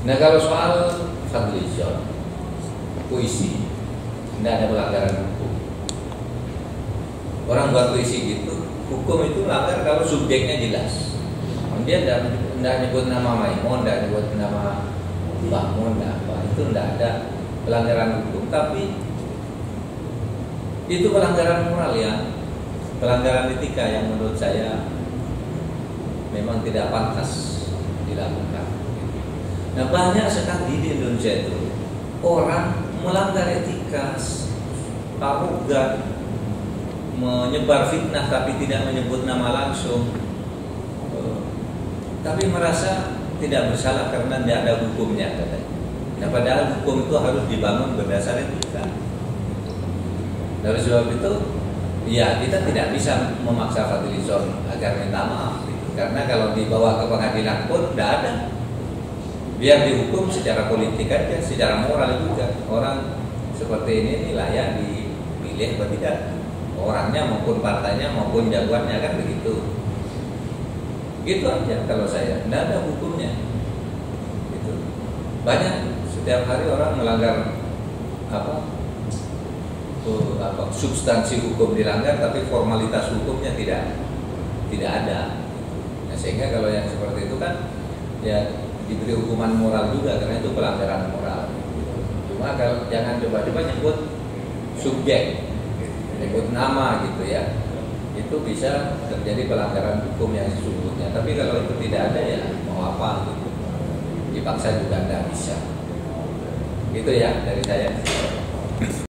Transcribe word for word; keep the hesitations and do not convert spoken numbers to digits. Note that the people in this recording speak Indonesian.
Nah kalau soal fadlizon, puisi, tidak ada pelanggaran hukum. Orang buat puisi gitu, hukum itu melanggar kalau subjeknya jelas. Dia tidak nyebut nama Maimun, tidak nyebut nama Mbak Mun, apa itu tidak ada pelanggaran hukum. Tapi itu pelanggaran moral ya, pelanggaran etika yang menurut saya memang tidak pantas dilakukan. Nah banyak sekali di Indonesia itu orang melanggar etika, arogan, menyebar fitnah tapi tidak menyebut nama langsung, tapi merasa tidak bersalah karena tidak ada hukumnya katanya. Nah padahal hukum itu harus dibangun berdasar etika. Dari sebab itu, ya kita tidak bisa memaksa fadlizon agar minta maaf, gitu. Karena kalau dibawa ke pengadilan pun tidak ada. Biar dihukum secara politik aja, secara moral juga. Orang seperti ini, ini layak dipilih atau tidak? Orangnya maupun partainya maupun jagoannya kan begitu. Gitu aja kalau saya, tidak ada hukumnya. Gitu. Banyak setiap hari orang melanggar apa, uh, apa substansi hukum dilanggar, tapi formalitas hukumnya tidak tidak ada. Nah, sehingga kalau yang seperti itu kan ya diberi hukuman moral juga karena itu pelanggaran moral. Cuma kalau jangan coba-coba nyebut subjek, nyebut nama gitu ya, itu bisa terjadi pelanggaran hukum yang sesungguhnya. Tapi kalau itu tidak ada ya mau apa gitu, dipaksa juga tidak bisa. Itu ya dari saya.